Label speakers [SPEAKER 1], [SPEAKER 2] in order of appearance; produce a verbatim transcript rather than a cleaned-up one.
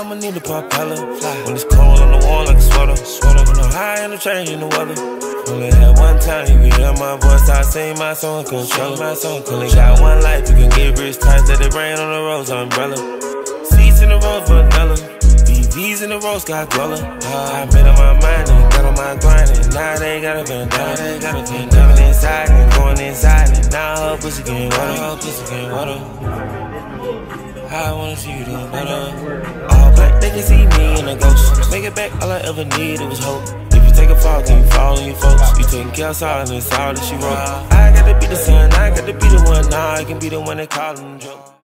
[SPEAKER 1] I'ma need a propeller. Fly. When it's cold on the wall like a sweater. Sweater. When I'm high in the train in the weather. Only had one time you can hear my voice. I sing my song, control my song. Only got one life, you can get rich tight. Let it rain on the rose umbrella. Seats in the rose vanilla. B Vs in the rose got dweller. I made up my mind and got on my grind. And now they got a bandana. They got a bandana. Coming inside and going inside. And now her pussy getting water. Her pussy getting water. I wanna see you doing better. All black, they can see me in a ghost. Make it back, all I ever needed was hope. If you take a fall, can you fall on your folks? You taking care of solid and it's all that she wrote. I gotta be the son, I gotta be the one. Nah, I can be the one that call them joke.